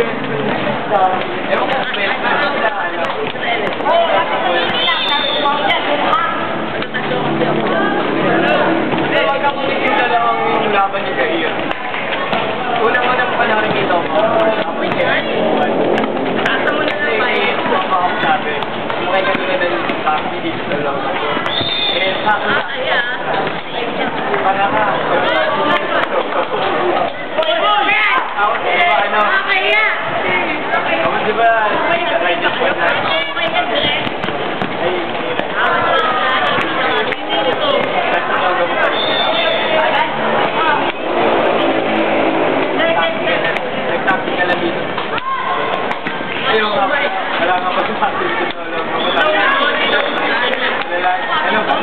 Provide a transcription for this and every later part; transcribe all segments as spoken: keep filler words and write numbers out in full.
Ewan ko, best friend sila, ano. Hindi, wag kang kumigil na lang ang laban ni Kair. Unang-unang pa nakikita ko, apoy niya. Nasa mo na lang pa eh. Mama ako sabi. Mukhay kanina na yung sabi dito lang. Eh, sa akin. Ah, kaya. Para ka. Ako, diba, ano? Ah, kaya. Ako, diba, right this one na. Okay ka, direct. Ay, nag-taxi ka lang dito. Ayun nga, wala nga mag-taxi dito sa loob. Ano ba?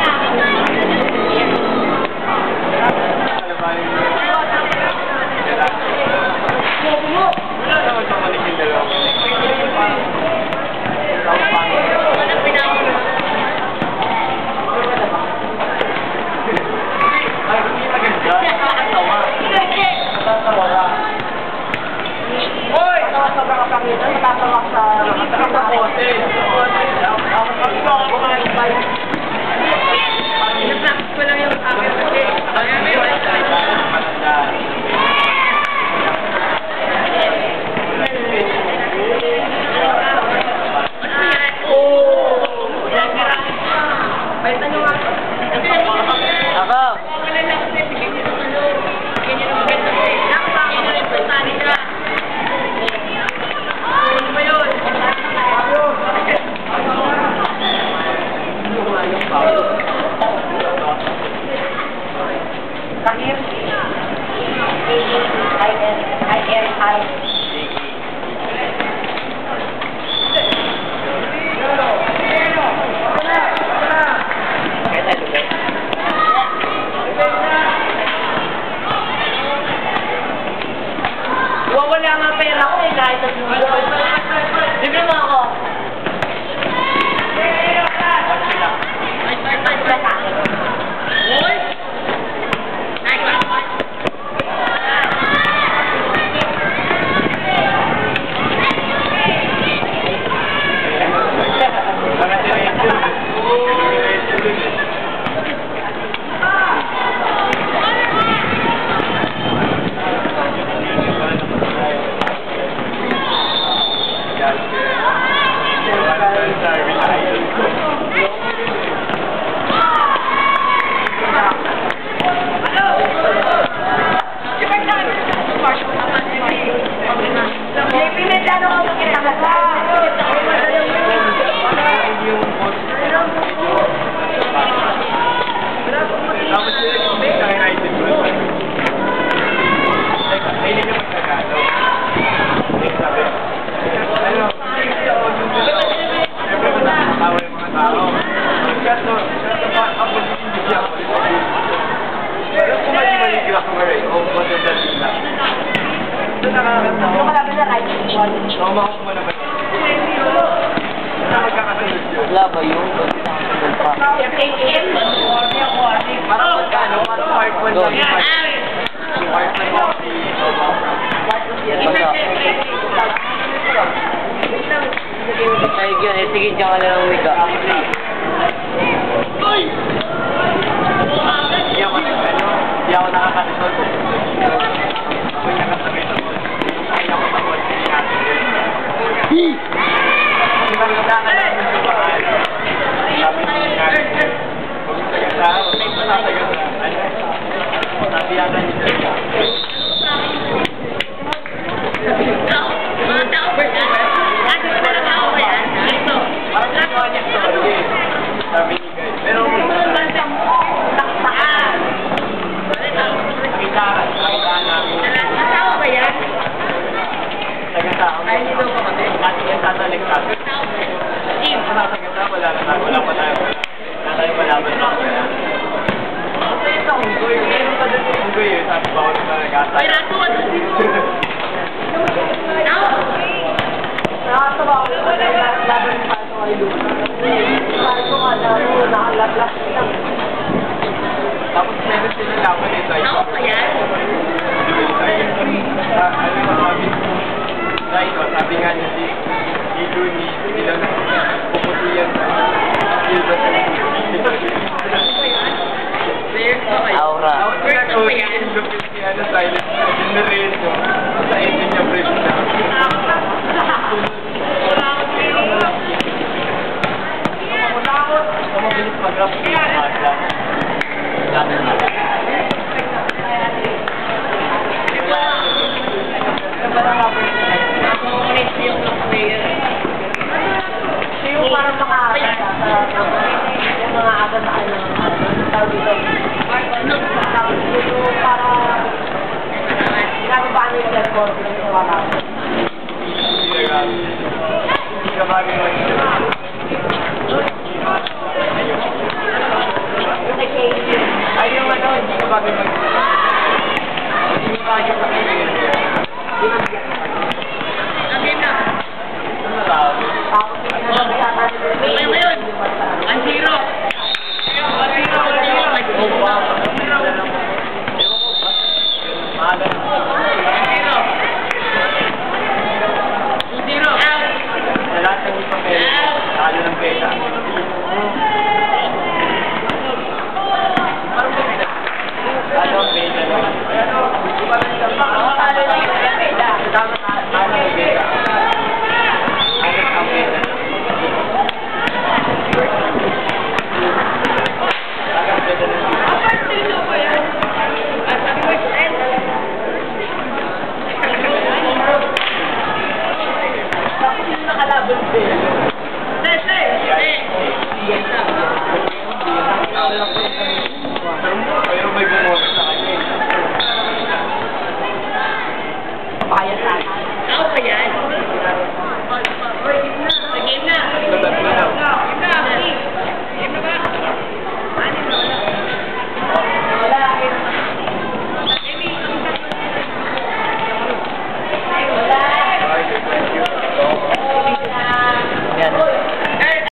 Ano ba yung... Wala naman sa maligin na lang. Walang pinawag. Ay, hindi maganda. Nakatawa. Nakatawa ka. Hoy! Nakatawa ka pa kita. Nakatawa ka sa... Nakatawa sa kote. Na-practice ko lang yung akin. Wala nga pera ko eh, kahit at nung libre mo ako. Uy! Wala ba yun? Parang magkano? Parang part one lang yung part one lang si ay yun, eh sige dyan ka na lang umiga. Hindi ako hindi ako nakakarisol. Ako'y nakasabay sa ball. Ay ako sa ball. Hindi natin yun. Hindi ba yung nakakarisol sa bahay? Sabi niya nga. Huwag yung sagasa. Huwag yung sagasa. Sabi yata niya siya. Mga tao ba yan? Ano ba na tao ba yan? Ito. Parang nagawa niya ito. Sabi niya guys. Pero taktaan. Takitaan. Takitaan namin. Tao ba yan? Tagatao. Ay, hindi daw pa kami. Kasi yan tatalik sa akin. Team. Sa tagata, wala na tayo. Wala pa tayo. Wala tayo malaban na. Kasi ito, unggoy. Meron pa din yung unggoy eh. Sabi ba ako na nagasa. Ay, rato. Ano dito? Nakatawa ko pa na laban ng pato ay lupa. Pato nga na nakalaplas lang. Tapos meron silang laban ito. Ako pa yan? Ano yung sabi? Dahil sabi nga niya si si Looney, hindi lang puputi yan sa silver sa Aura. Yung lupit si ano, silent in the rain, no? Sa engine niya, bridge na. Ito mabilis mag-rap sa mga lang. Dami na. So yung parang makakata sa yung mga aga na ano, tawag dito. Tapos yung para ginababaan nila sa report ng wala. Hindi ka bagay mag-isip. Ay, yung ano, hindi ka bagay mag-isip. Hindi ka bagay mag-isip. Ang game na. Ano lang? Tapos yung nagkakata nila. Okay mo yun. one zero. one zero. one zero. Oh, wow. Maaga na. two zero. Out. Sa lahat ng ipapel, talo ng peta. Talo ang peta. Talo lang yung peda. Talo ang peta. Talo ang peta. Nakalaban din.